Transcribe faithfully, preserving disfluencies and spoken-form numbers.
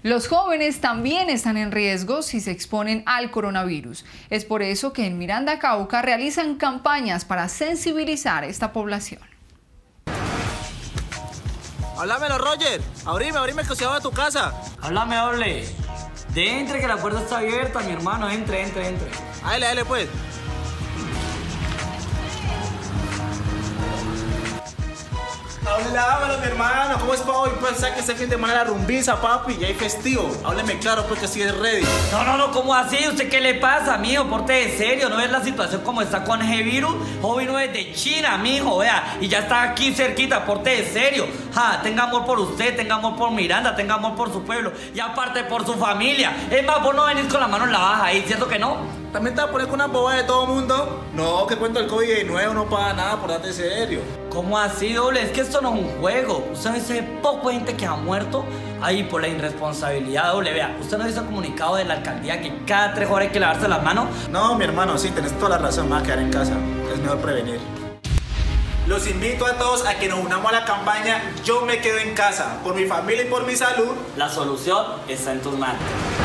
Los jóvenes también están en riesgo si se exponen al coronavirus. Es por eso que en Miranda, Cauca, realizan campañas para sensibilizar a esta población. Háblamelo, Roger. Abrime, abrime el cocido de tu casa. Háblame, hable. De entre, que la puerta está abierta, mi hermano. Entre, entre, entre. Dale, dale, pues. Háblamelo, mi hermano. ¿Cómo es para hoy? Pues que este fin de semana la rumbiza, papi. Y hay festivo. Hábleme claro, pues que sí es ready. No, no, no, ¿cómo así? ¿Usted qué le pasa, mijo? Porte de serio. ¿No ves la situación como está con ese virus? Joven no es de China, mijo, vea. Y ya está aquí cerquita, porte de serio. Ja, tenga amor por usted, tenga amor por Miranda, tenga amor por su pueblo. Y aparte por su familia. Es más, vos no venís con la mano en la baja ahí, ¿cierto que no? ¿También te vas a poner con una boba de todo mundo? No, que cuento el COVID diecinueve, no paga nada, por darte serio. ¿Cómo así, doble? Es que esto no es un juego. Usted no dice poco gente que ha muerto ahí por la irresponsabilidad, doble. Vea, usted no hizo comunicado de la alcaldía que cada tres horas hay que lavarse las manos. No, mi hermano, sí, tenés toda la razón, me voy a quedar en casa. Es mejor prevenir. Los invito a todos a que nos unamos a la campaña Yo me quedo en casa, por mi familia y por mi salud. La solución está en tus manos.